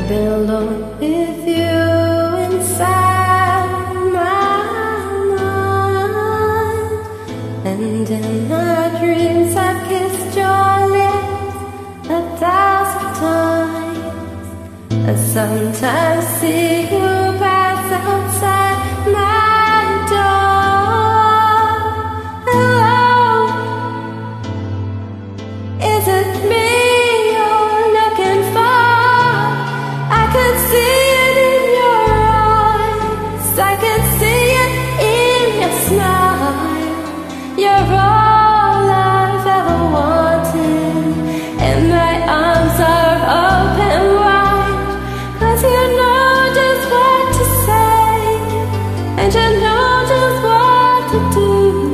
been alone with you inside my mind, and in my dreams I've kissed your lips 1,000 times. I sometimes see you pass outside my door. Hello, is it me you're looking for? I could see it in your eyes, I could see it in your smile. You're all I've ever wanted, and my arms are open wide, 'cause you know just what to say, and you know just what to do.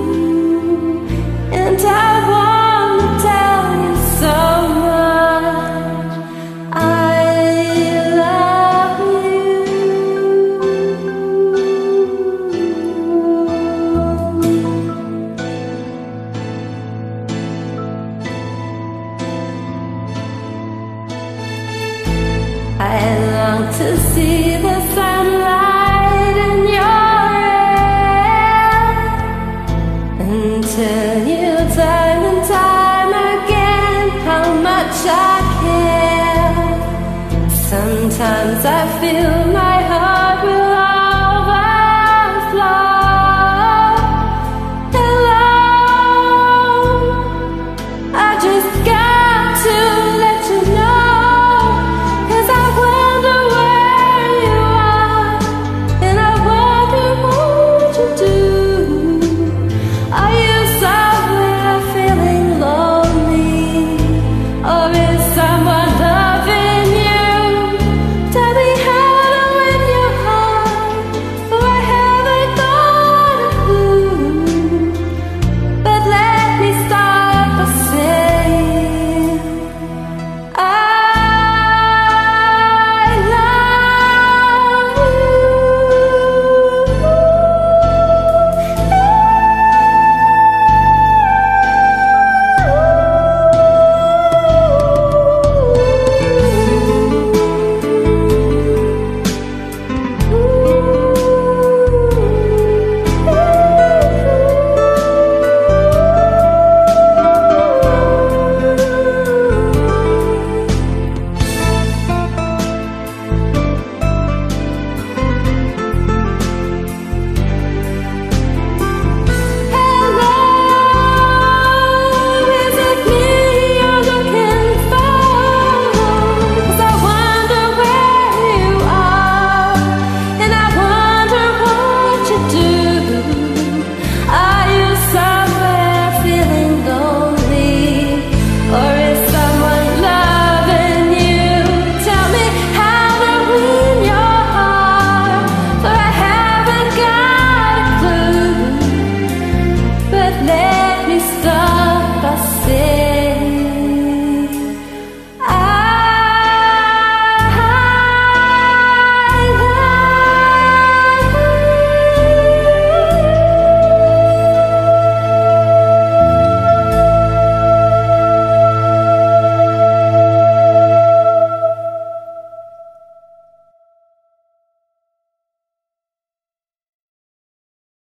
And I wanna tell you so much, I love you. I long to see the sunlight in your hair, and tell you time and time again how much I care. Sometimes I feel